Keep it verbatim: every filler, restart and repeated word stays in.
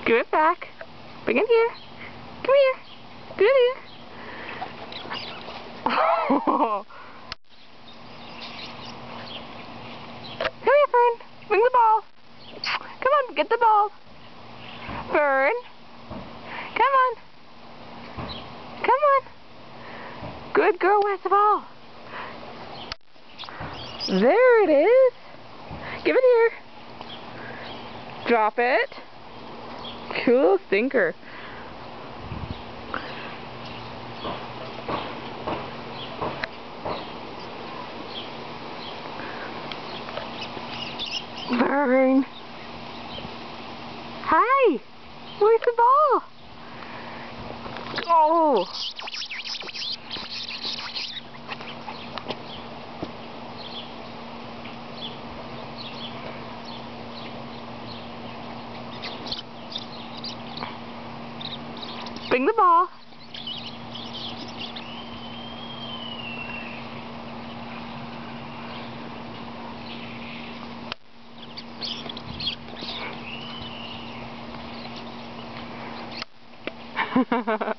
Give it back. Bring it here. Come here. Get it here. Come here, Fern. Bring the ball. Come on, get the ball. Fern. Come on. Come on. Good girl, where's the ball? There it is. Give it here. Drop it. Cool thinker. Fern. Hi. Where's the ball? Oh. Bring the ball. Ha ha ha.